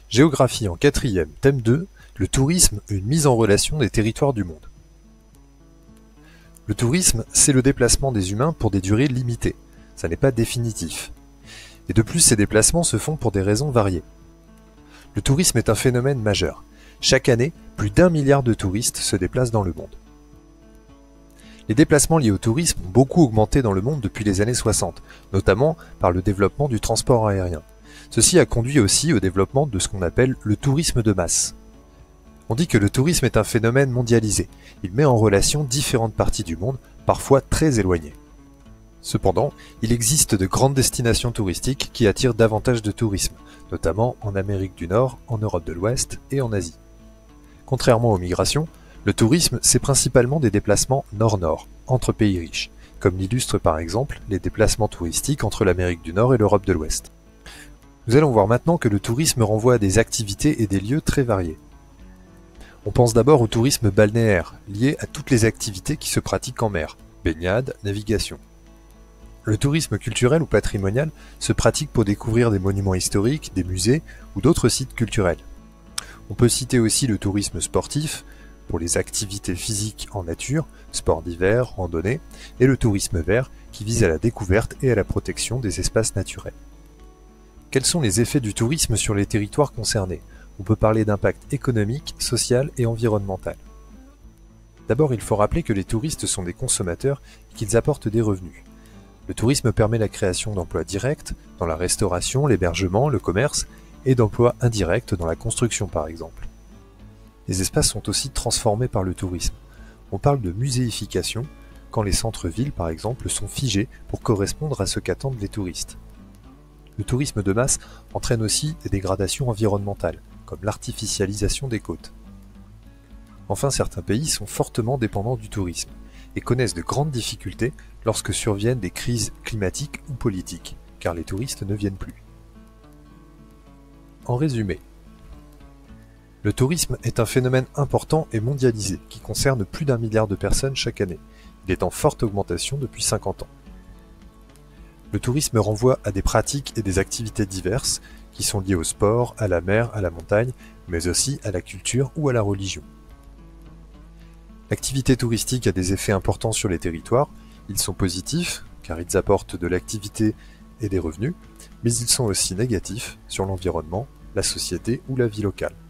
Géographie en quatrième, thème 2, le tourisme, une mise en relation des territoires du monde. Le tourisme, c'est le déplacement des humains pour des durées limitées. Ça n'est pas définitif. Et de plus, ces déplacements se font pour des raisons variées. Le tourisme est un phénomène majeur. Chaque année, plus d'1 milliard de touristes se déplacent dans le monde. Les déplacements liés au tourisme ont beaucoup augmenté dans le monde depuis les années 60, notamment par le développement du transport aérien. Ceci a conduit aussi au développement de ce qu'on appelle le tourisme de masse. On dit que le tourisme est un phénomène mondialisé. Il met en relation différentes parties du monde, parfois très éloignées. Cependant, il existe de grandes destinations touristiques qui attirent davantage de tourisme, notamment en Amérique du Nord, en Europe de l'Ouest et en Asie. Contrairement aux migrations, le tourisme, c'est principalement des déplacements nord-nord, entre pays riches, comme l'illustrent par exemple les déplacements touristiques entre l'Amérique du Nord et l'Europe de l'Ouest. Nous allons voir maintenant que le tourisme renvoie à des activités et des lieux très variés. On pense d'abord au tourisme balnéaire, lié à toutes les activités qui se pratiquent en mer, baignade, navigation. Le tourisme culturel ou patrimonial se pratique pour découvrir des monuments historiques, des musées ou d'autres sites culturels. On peut citer aussi le tourisme sportif, pour les activités physiques en nature, sport d'hiver, randonnée, et le tourisme vert, qui vise à la découverte et à la protection des espaces naturels. Quels sont les effets du tourisme sur les territoires concernés? On peut parler d'impact économique, social et environnemental. D'abord, il faut rappeler que les touristes sont des consommateurs et qu'ils apportent des revenus. Le tourisme permet la création d'emplois directs dans la restauration, l'hébergement, le commerce et d'emplois indirects dans la construction par exemple. Les espaces sont aussi transformés par le tourisme. On parle de muséification quand les centres-villes par exemple sont figés pour correspondre à ce qu'attendent les touristes. Le tourisme de masse entraîne aussi des dégradations environnementales, comme l'artificialisation des côtes. Enfin, certains pays sont fortement dépendants du tourisme et connaissent de grandes difficultés lorsque surviennent des crises climatiques ou politiques, car les touristes ne viennent plus. En résumé, le tourisme est un phénomène important et mondialisé qui concerne plus d'1 milliard de personnes chaque année. Il est en forte augmentation depuis 50 ans. Le tourisme renvoie à des pratiques et des activités diverses qui sont liées au sport, à la mer, à la montagne, mais aussi à la culture ou à la religion. L'activité touristique a des effets importants sur les territoires. Ils sont positifs, car ils apportent de l'activité et des revenus, mais ils sont aussi négatifs sur l'environnement, la société ou la vie locale.